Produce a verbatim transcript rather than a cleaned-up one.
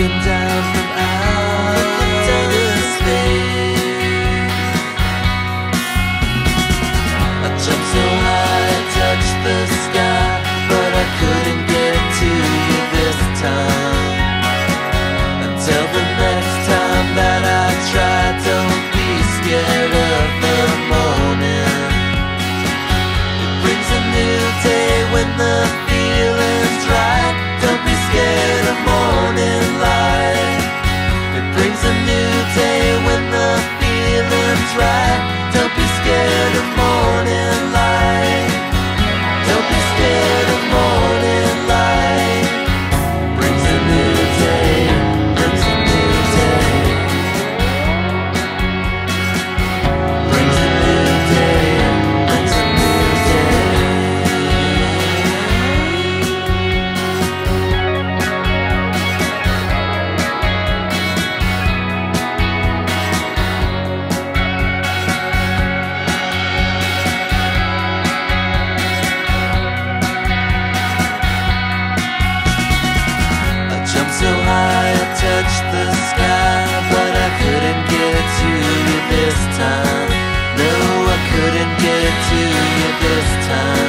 looking down from outer space. I jumped so high, I touched the sky, but I couldn't get to you this time. Until the next time that I try, don't be scared of the morning. It brings a new day when the feeling's right. Don't be scared of morning light. It brings a new day when the feeling's right. Don't be scared of morning light. Don't be scared of morning light. Brings a new day, brings a new day. Brings a new day, brings a new day. I jumped so high, I touched the sky, but I couldn't get to you this time. No, I couldn't get to you this time.